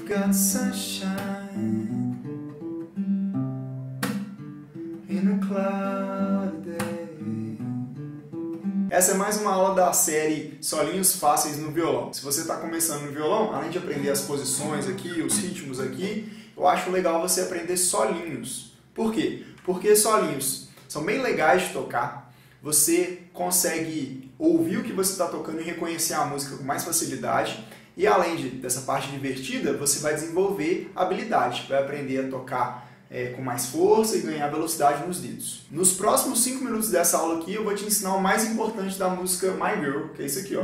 got sunshine in a cloudy day. Essa é mais uma aula da série Solinhos Fáceis no Violão. Se você está começando no violão, além de aprender as posições aqui, os ritmos aqui, eu acho legal você aprender solinhos. Por quê? Porque solinhos são bem legais de tocar. Você consegue ouvir o que você está tocando e reconhecer a música com mais facilidade. E além dessa parte divertida, você vai desenvolver habilidade, vai aprender a tocar com mais força e ganhar velocidade nos dedos. Nos próximos 5 minutos dessa aula aqui, eu vou te ensinar o mais importante da música My Girl, que é isso aqui, ó.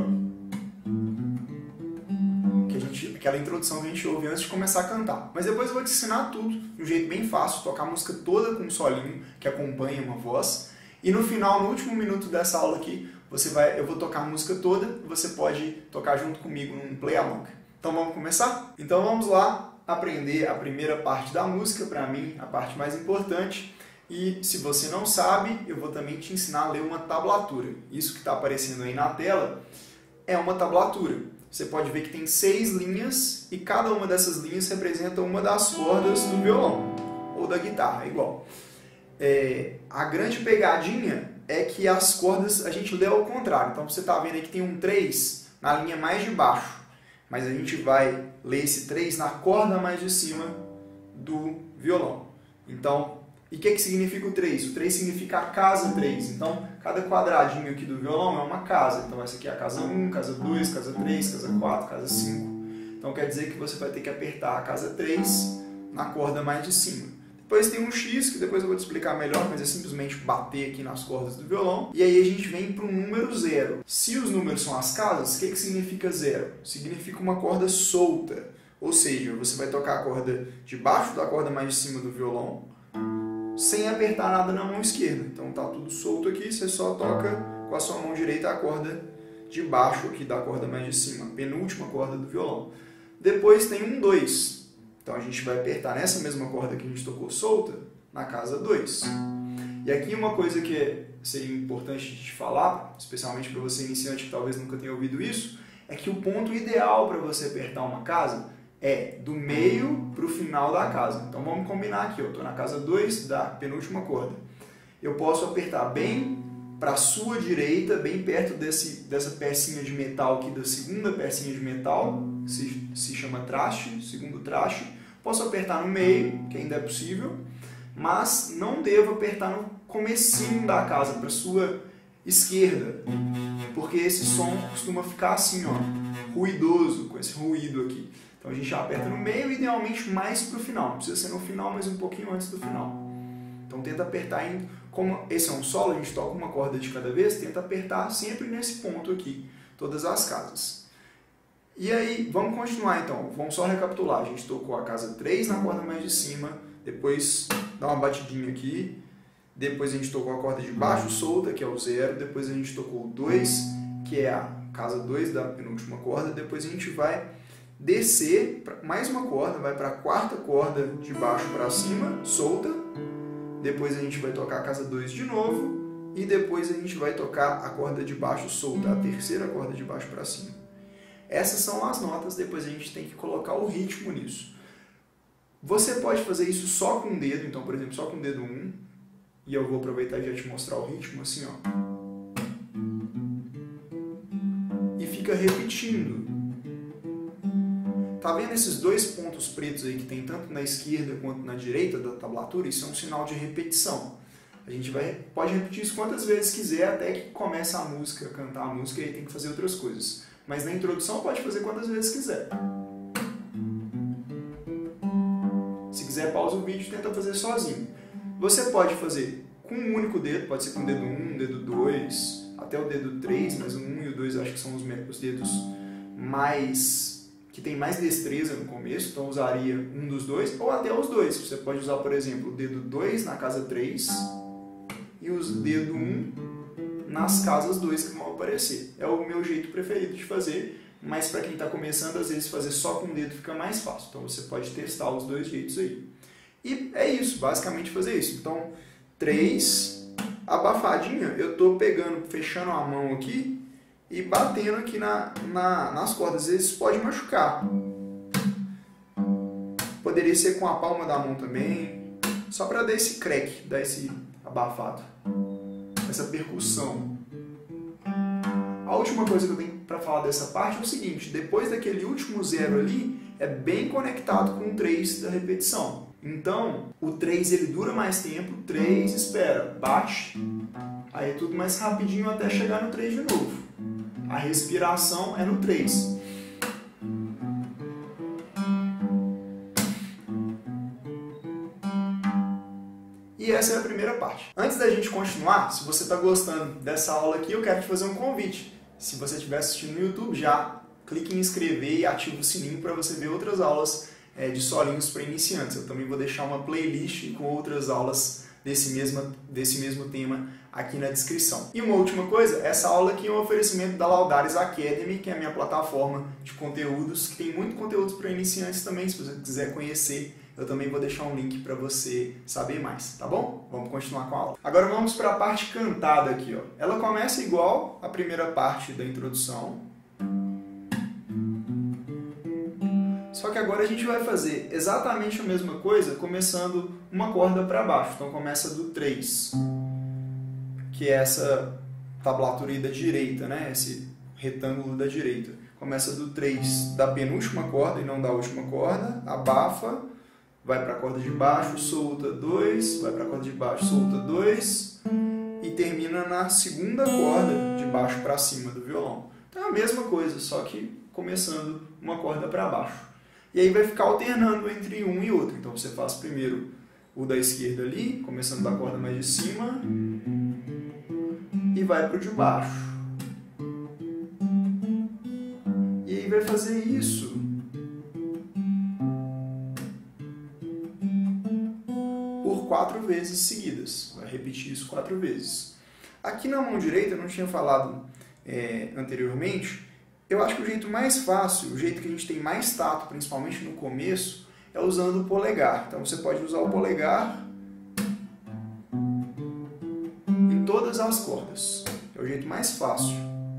Aquela introdução que a gente ouve antes de começar a cantar. Mas depois eu vou te ensinar tudo, de um jeito bem fácil, tocar a música toda com um solinho que acompanha uma voz. E no final, no último minuto dessa aula aqui, eu vou tocar a música toda e você pode tocar junto comigo num play along. Então vamos começar? Então vamos lá aprender a primeira parte da música, para mim, a parte mais importante. E se você não sabe, eu vou também te ensinar a ler uma tablatura. Isso que está aparecendo aí na tela é uma tablatura. Você pode ver que tem 6 linhas e cada uma dessas linhas representa uma das cordas do violão ou da guitarra, é igual. A grande pegadinha é que as cordas a gente lê ao contrário. Então você está vendo aí que tem um 3 na linha mais de baixo, mas a gente vai ler esse 3 na corda mais de cima do violão. Então, e o que significa o 3? O 3 significa a casa 3. Então, cada quadradinho aqui do violão é uma casa. Então, essa aqui é a casa 1, casa 2, casa 3, casa 4, casa 5. Então, quer dizer que você vai ter que apertar a casa 3 na corda mais de cima. Depois tem um X, que depois eu vou te explicar melhor, mas é simplesmente bater aqui nas cordas do violão. E aí a gente vem para o número 0. Se os números são as casas, o que significa 0? Significa uma corda solta. Ou seja, você vai tocar a corda de baixo da corda mais de cima do violão, sem apertar nada na mão esquerda. Então tá tudo solto aqui, você só toca com a sua mão direita a corda de baixo aqui da corda mais de cima, penúltima corda do violão. Depois tem um 2. Então a gente vai apertar nessa mesma corda que a gente tocou solta, na casa 2. E aqui uma coisa que seria importante de te falar, especialmente para você iniciante que talvez nunca tenha ouvido isso, é que o ponto ideal para você apertar uma casa é do meio para o final da casa. Então vamos combinar aqui, eu estou na casa 2 da penúltima corda. Eu posso apertar bem para a sua direita, bem perto dessa pecinha de metal aqui, da segunda pecinha de metal, se chama traste, segundo traste. Posso apertar no meio, que ainda é possível, mas não devo apertar no comecinho da casa, para a sua esquerda, porque esse som costuma ficar assim, ó, ruidoso, com esse ruído aqui. Então a gente já aperta no meio, idealmente mais para o final. Não precisa ser no final, mas um pouquinho antes do final. Então tenta apertar, como esse é um solo, a gente toca uma corda de cada vez, tenta apertar sempre nesse ponto aqui, todas as casas. E aí, vamos continuar então, vamos só recapitular. A gente tocou a casa 3 na corda mais de cima, depois dá uma batidinha aqui, depois a gente tocou a corda de baixo solta, que é o 0, depois a gente tocou o 2, que é a casa 2 da penúltima corda, depois a gente vai descer mais uma corda, vai para a quarta corda de baixo para cima, solta, depois a gente vai tocar a casa 2 de novo, e depois a gente vai tocar a corda de baixo solta, a terceira corda de baixo para cima. Essas são as notas, depois a gente tem que colocar o ritmo nisso. Você pode fazer isso só com o dedo, então, por exemplo, só com o dedo 1, e eu vou aproveitar e já te mostrar o ritmo assim, ó. E fica repetindo. Tá vendo esses 2 pontos pretos aí que tem tanto na esquerda quanto na direita da tablatura? Isso é um sinal de repetição. A gente pode repetir isso quantas vezes quiser até que comece a música, cantar a música, e aí tem que fazer outras coisas. Mas na introdução pode fazer quantas vezes quiser. Se quiser, pausa o vídeo e tenta fazer sozinho. Você pode fazer com um único dedo, pode ser com o dedo 1, dedo 2, até o dedo 3, mas o 1 e o 2 acho que são os dedos que tem mais destreza no começo, então usaria um dos dois, ou até os dois. Você pode usar, por exemplo, o dedo 2 na casa 3 e o dedo 1 nas casas 2 que vão aparecer. É o meu jeito preferido de fazer, mas para quem está começando, às vezes fazer só com o dedo fica mais fácil. Então você pode testar os 2 jeitos aí. E é isso, basicamente fazer isso. Então, 3, abafadinha, eu estou pegando, fechando a mão aqui e batendo aqui nas cordas. Às vezes pode machucar. Poderia ser com a palma da mão também, só para dar esse crack, dar esse abafado, essa percussão. A última coisa que eu tenho para falar dessa parte é o seguinte: depois daquele último zero ali, é bem conectado com o 3 da repetição. Então, o 3 ele dura mais tempo, 3, espera, bate, aí é tudo mais rapidinho até chegar no 3 de novo. A respiração é no 3. E essa é a primeira parte. Antes da gente continuar, se você está gostando dessa aula aqui, eu quero te fazer um convite. Se você estiver assistindo no YouTube, já clique em inscrever e ative o sininho para você ver outras aulas de solinhos para iniciantes. Eu também vou deixar uma playlist com outras aulas desse mesmo tema aqui na descrição. E uma última coisa, essa aula aqui é um oferecimento da Laudares Academy, que é a minha plataforma de conteúdos, que tem muito conteúdo para iniciantes também. Se você quiser conhecer, eu também vou deixar um link para você saber mais, tá bom? Vamos continuar com a aula. Agora vamos para a parte cantada aqui, ó. Ela começa igual a primeira parte da introdução. Só que agora a gente vai fazer exatamente a mesma coisa, começando uma corda para baixo. Então começa do 3, que é essa tablatura aí da direita, né? Esse retângulo da direita. Começa do 3 da penúltima corda e não da última corda, abafa, vai para a corda de baixo, solta 2, vai para a corda de baixo, solta 2 e termina na segunda corda de baixo para cima do violão. Então é a mesma coisa, só que começando uma corda para baixo. E aí vai ficar alternando entre um e outro. Então você faz primeiro o da esquerda ali, começando da corda mais de cima, e vai para o de baixo. E aí vai fazer isso por 4 vezes seguidas. Vai repetir isso 4 vezes. Aqui na mão direita, eu não tinha falado anteriormente, eu acho que o jeito mais fácil, o jeito que a gente tem mais tato, principalmente no começo, é usando o polegar. Então você pode usar o polegar em todas as cordas. É o jeito mais fácil.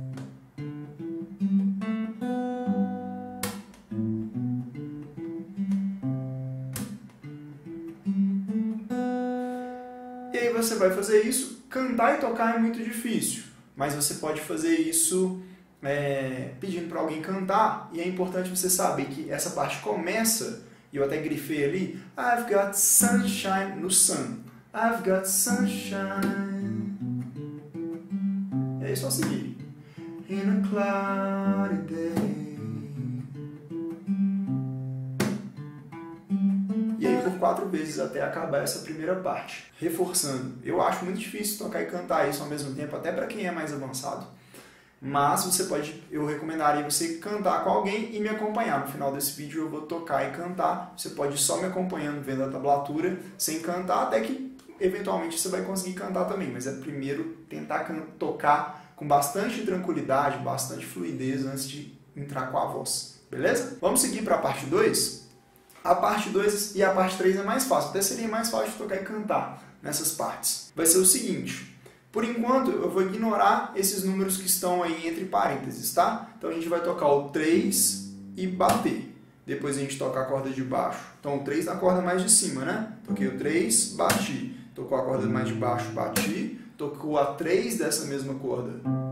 E aí você vai fazer isso. Cantar e tocar é muito difícil, mas você pode fazer isso pedindo para alguém cantar, e é importante você saber que essa parte começa, e eu até grifei ali, I've got sunshine no sun, I've got sunshine, e aí é só seguir, in a cloudy day, e aí por 4 vezes até acabar essa primeira parte. Reforçando, eu acho muito difícil tocar e cantar isso ao mesmo tempo, até para quem é mais avançado. Mas eu recomendaria você cantar com alguém e me acompanhar. No final desse vídeo eu vou tocar e cantar. Você pode ir só me acompanhando vendo a tablatura, sem cantar, até que eventualmente você vai conseguir cantar também. Mas é primeiro tentar tocar com bastante tranquilidade, bastante fluidez antes de entrar com a voz. Beleza? Vamos seguir para a parte 2? A parte 2 e a parte 3 é mais fácil. Até seria mais fácil de tocar e cantar nessas partes. Vai ser o seguinte. Por enquanto, eu vou ignorar esses números que estão aí entre parênteses, tá? Então a gente vai tocar o 3 e bater. Depois a gente toca a corda de baixo. Então o 3 na corda mais de cima, né? Toquei o 3, bati. Tocou a corda mais de baixo, bati. Tocou a 3 dessa mesma corda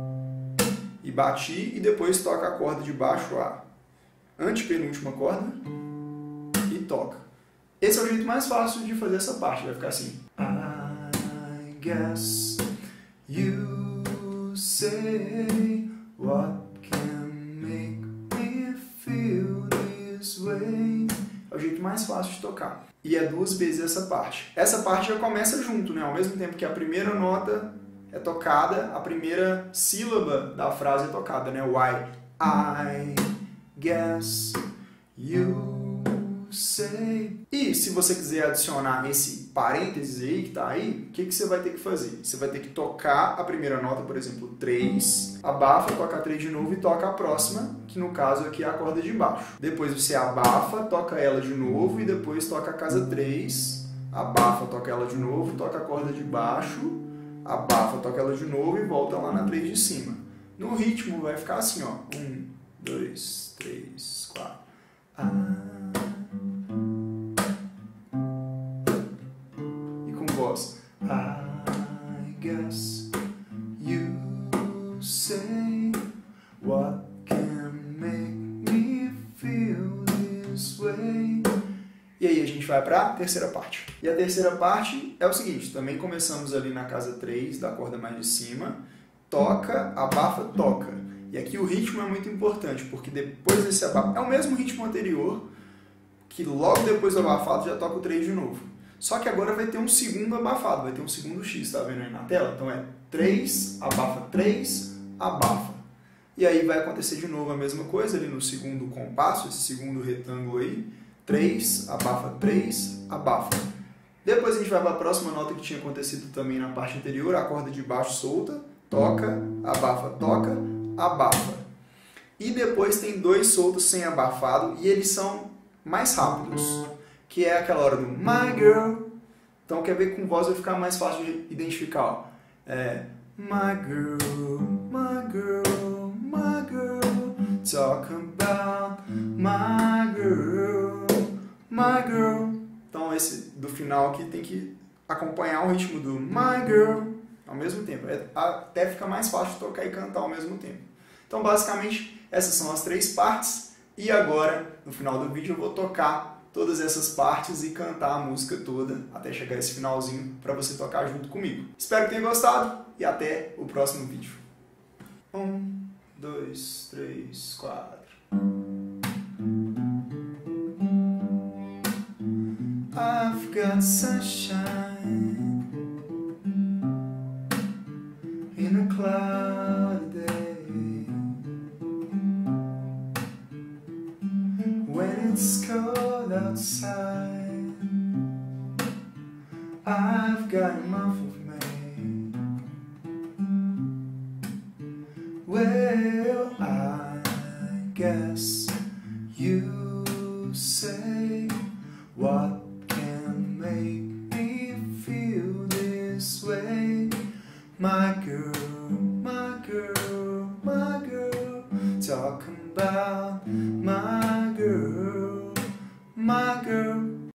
e bati. E depois toca a corda de baixo, a antepenúltima corda, e toca. Esse é o jeito mais fácil de fazer essa parte. Vai ficar assim. I guess you say what can make me feel this way. É o jeito mais fácil de tocar. E é 2 vezes essa parte. Essa parte já começa junto, né? Ao mesmo tempo que a primeira nota é tocada, a primeira sílaba da frase é tocada, né? I guess you say. E se você quiser adicionar esse parênteses aí que tá aí, o que você vai ter que fazer? Você vai ter que tocar a primeira nota, por exemplo, 3, abafa, toca a 3 de novo e toca a próxima, que no caso aqui é a corda de baixo. Depois você abafa, toca ela de novo e depois toca a casa 3, abafa, toca ela de novo, toca a corda de baixo, abafa, toca ela de novo e volta lá na 3 de cima. No ritmo vai ficar assim, ó. 1, 2, 3, 4. What can make me feel this way? E aí a gente vai para a terceira parte. E a terceira parte é o seguinte, também começamos ali na casa 3, da corda mais de cima, toca, abafa, toca. E aqui o ritmo é muito importante, porque depois desse abafado, é o mesmo ritmo anterior, que logo depois do abafado já toca o 3 de novo. Só que agora vai ter um segundo abafado, vai ter um segundo X, tá vendo aí na tela? Então é 3, abafa 3, abafa. E aí vai acontecer de novo a mesma coisa ali no segundo compasso, esse segundo retângulo aí. 3, abafa 3, abafa. Depois a gente vai para a próxima nota que tinha acontecido também na parte anterior, a corda de baixo solta, toca, abafa, abafa. E depois tem 2 soltos sem abafado e eles são mais rápidos, que é aquela hora do My Girl. Então quer ver, com voz vai ficar mais fácil de identificar. Ó. My girl, my girl, my girl, talk about my girl, my girl. Então esse do final aqui tem que acompanhar o ritmo do My Girl ao mesmo tempo, até fica mais fácil de tocar e cantar ao mesmo tempo. Então basicamente essas são as 3 partes e agora no final do vídeo eu vou tocar todas essas partes e cantar a música toda até chegar esse finalzinho para você tocar junto comigo. Espero que tenha gostado e até o próximo vídeo. 1, 2, 3, 4. I've got sunshine in a cloudy day. When it's cold outside, I've got a month of May. Well, I guess you say, what can make me feel this way? My girl, my girl, my girl, talking about my girl, my girl.